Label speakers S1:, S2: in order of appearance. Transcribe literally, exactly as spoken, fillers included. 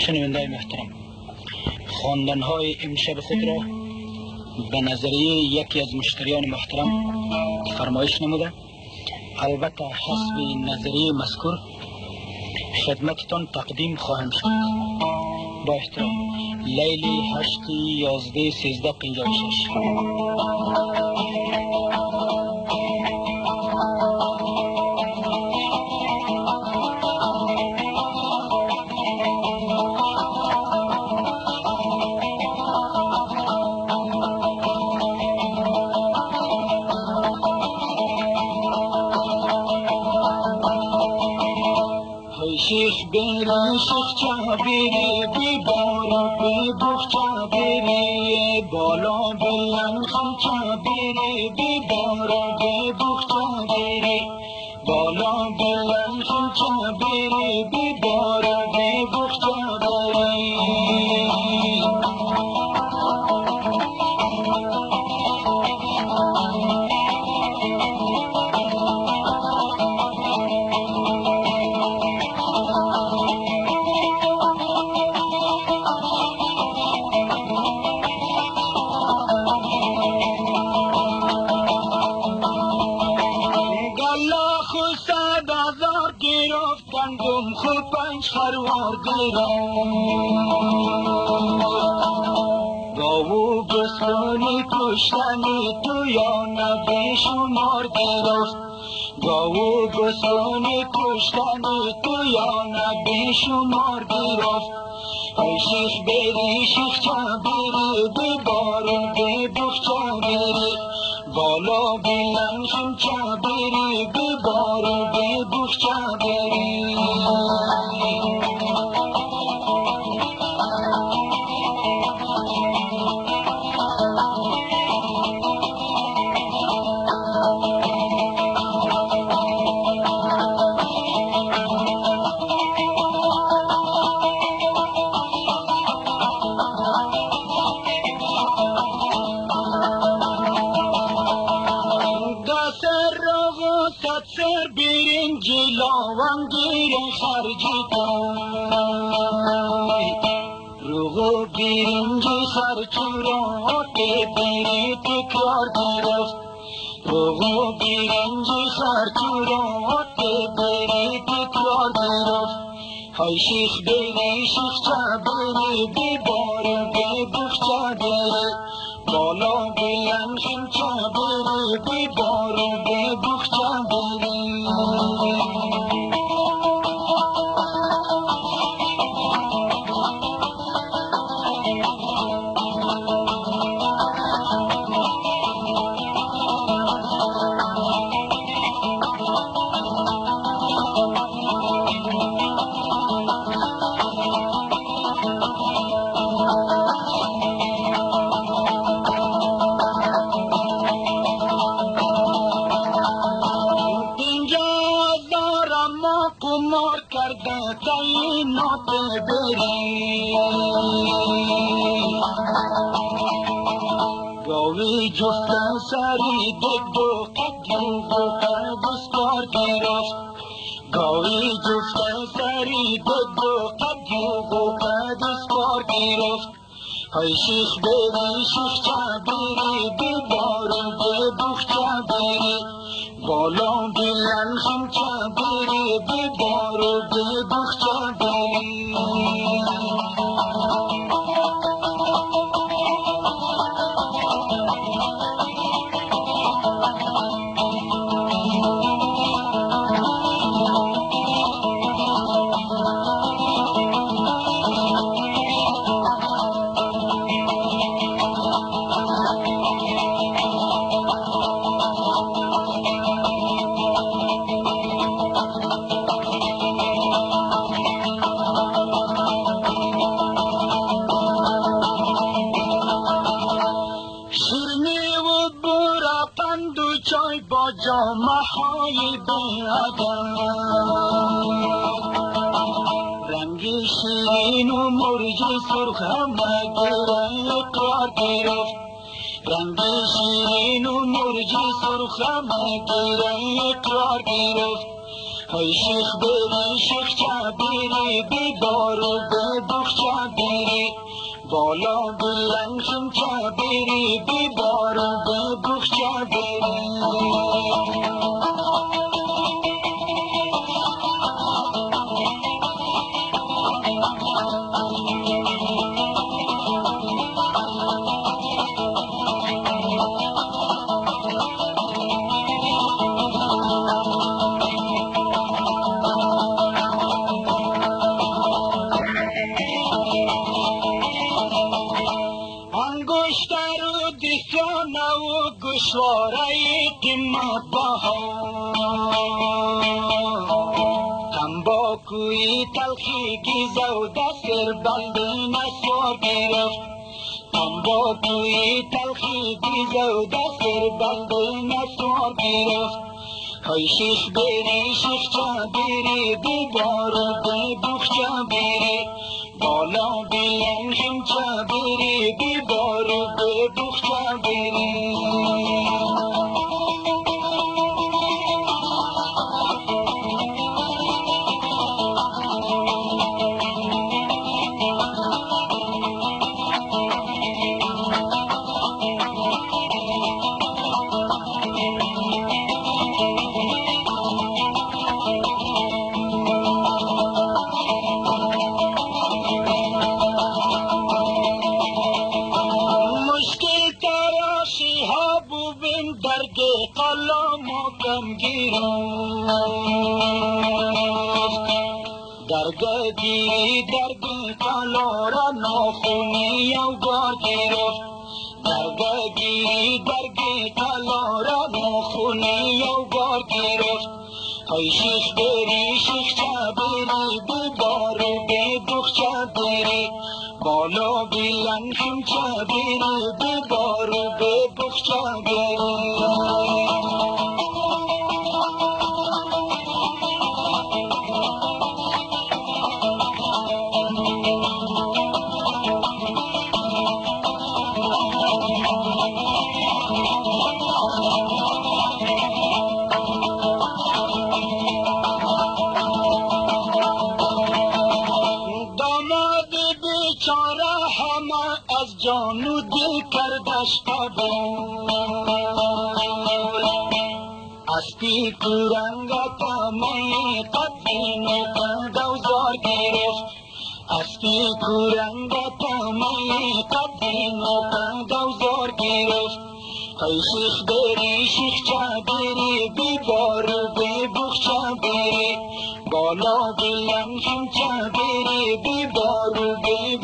S1: شنونده‌های محترم، خواندن‌های امشب خود را به نظریه یکی از مشتریان محترم فرمایش نموده، البته حسب نظریه مذکور خدمتتان تقدیم خواهم شد. با احترام، لیلی هشت یازده سیزده پنجاه و شش. شیخ بری شیخ چه بری بی بارو بی بخ چه بری بالا بلن خم چه بری بی بارو بی بخ چه بری بالا بلن خم چه بری بی بارو بی بخ چه بری گم خوب پنج خروار گیرم گاو بسانی کشتنی تو یا نبی شمار گرفت گاو بسانی کشتنی تو یا نبی شمار گرفت ای شیخ بری شیخ چه بری بی بارو بی بخ چه بری بالا بلند خم چه بری بی بارو بی بخ چه بری سر برنجی لاوانگیر خرجی کن روغو برنجی خرچورات بری تکرار گرفت روغو برنجی خرچورات بری تکرار گرفت های شیخ بری شیخ چه بری بی بارو بی بخ چه بری بالا بلند خم چه بری بی بارو بی بخ چه بری قمار کرده تعینات بری گاوی جفت سری دگ و قدیو و قدسکار گرفت گاوی جفت سری دگ و قدیو و قدسکار گرفت های شیخ بری شیخ چه بری بی بارو بی بخ چه بری بالا بلند خم چه بری بی بارو بی بخ چه بری چای با جامه های بیادم رنگی شیرین و مرجی سرخ همه گره اقرار گرفت رنگی شیرین و مرجی سرخ همه گره اقرار گرفت های شیخ بری شیخ چبیری بی بارو به بخ چبیری بالا بلند شم چبیری بی بارو به بخ چبیری گوشوارای قیمت بها تنباکوی تلخی گیزه و دستر بند نسوار گرفت تنباکوی تلخی گیزه و دستر بند نسوار گرفت های شیخ بری شیخ چبیری بی بارو به بخ چبیری بالا بلند شم چبیری بی بارو به بخ چبیری درگه گیری درگه کالورا ناخونی او گار گرفت درگه گیری درگه کالورا ناخونی او گار گرفت های شیخ بری شیخ چبیری بی بارو به بخ چبیری بالا بلند شم چبیری بی بارو به بخ چبیری جانو دل کردش قبول اسبی کورنگا تمامی قدین و قدوزار گرفت اسبی کورنگا تمامی قدین و قدوزار گرفت های شیخ بری شیخ چبیری بی بارو به بخ چبیری بالا بلند شم چبیری بی بارو به